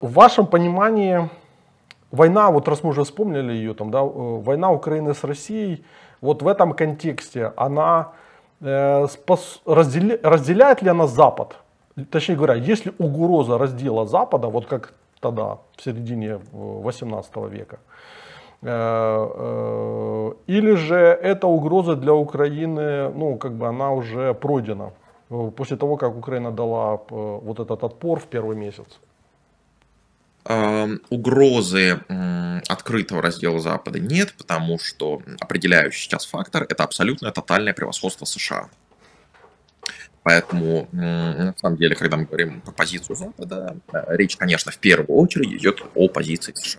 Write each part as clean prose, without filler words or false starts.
в вашем понимании война, вот раз мы уже вспомнили ее, там, да, война Украины с Россией, вот в этом контексте она разделяет ли она Запад? Точнее говоря, есть ли угроза раздела Запада, вот как тогда, в середине 18 века? Или же эта угроза для Украины, ну, как бы она уже пройдена после того, как Украина дала вот этот отпор в первый месяц? Угрозы открытого раздела Запада нет, потому что определяющий сейчас фактор — это абсолютное тотальное превосходство США. Поэтому, на самом деле, когда мы говорим про позицию Запада, речь, конечно, в первую очередь идет о позиции США.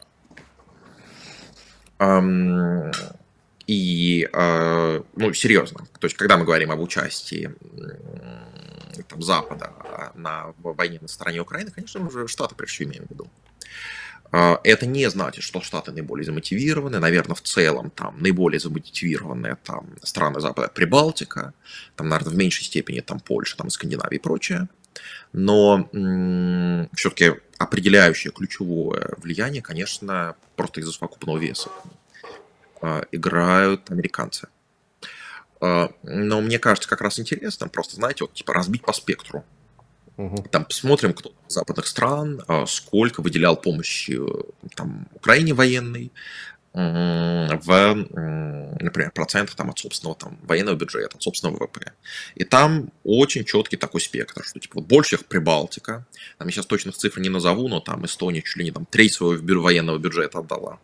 И, ну, серьезно, то есть, когда мы говорим об участии там, Запада на войне на стороне Украины, конечно, мы уже Штаты прежде всего имеем в виду. Это не значит, что Штаты наиболее замотивированы. Наверное, в целом там наиболее замотивированные там страны Запада — Прибалтика, там, наверное, в меньшей степени там Польша, там Скандинавия и прочее. Но все-таки определяющее ключевое влияние, конечно, просто из-за совокупного веса играют американцы. Но мне кажется, как раз интересно просто, знаете, вот типа разбить по спектру. Там посмотрим, кто из западных стран сколько выделял помощи там, Украине военной в, например, процентах там, от собственного там, военного бюджета, от собственного ВВП. И там очень четкий такой спектр, что типа, вот больше их Прибалтика, там я сейчас точных цифр не назову, но там Эстония чуть ли не там, треть своего военного бюджета отдала.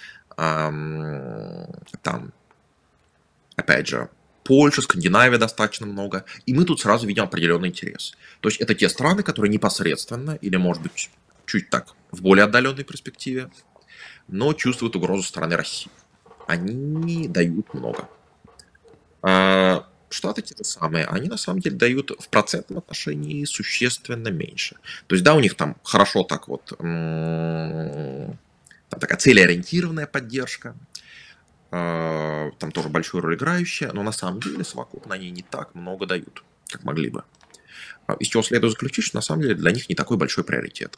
Там, опять же, Польша, Скандинавия достаточно много. И мы тут сразу видим определенный интерес. То есть это те страны, которые непосредственно, или, может быть, чуть так, в более отдаленной перспективе, но чувствуют угрозу со стороны России. Они дают много. А Штаты те же самые, они на самом деле дают в процентном отношении существенно меньше. То есть, да, у них там хорошо так вот, там такая целеориентированная поддержка, там тоже большую роль играющая, но на самом деле совокупно они не так много дают, как могли бы. Из чего следует заключить, что на самом деле для них не такой большой приоритет.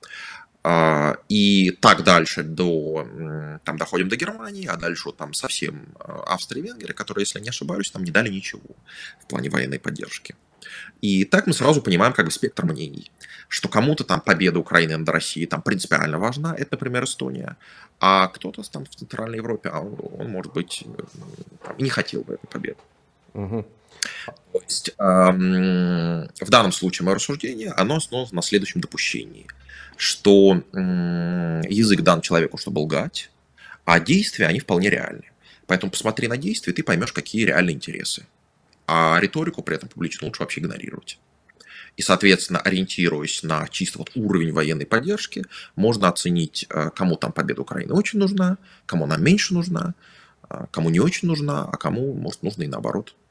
И так дальше там доходим до Германии, а дальше вот там совсем Австрия и Венгрия, которые, если не ошибаюсь, там не дали ничего в плане военной поддержки. И так мы сразу понимаем как бы спектр мнений, что кому-то там победа Украины над Россией там принципиально важна, это, например, Эстония, а кто-то там в Центральной Европе, он может быть, там, не хотел бы этой победы. То есть в данном случае мое рассуждение, оно основано на следующем допущении, что язык дан человеку, чтобы лгать, а действия, они вполне реальны. Поэтому посмотри на действия, и ты поймешь, какие реальные интересы. А риторику при этом публично лучше вообще игнорировать. И, соответственно, ориентируясь на чисто вот уровень военной поддержки, можно оценить, кому там победа Украины очень нужна, кому она меньше нужна, кому не очень нужна, а кому, может, нужно и наоборот.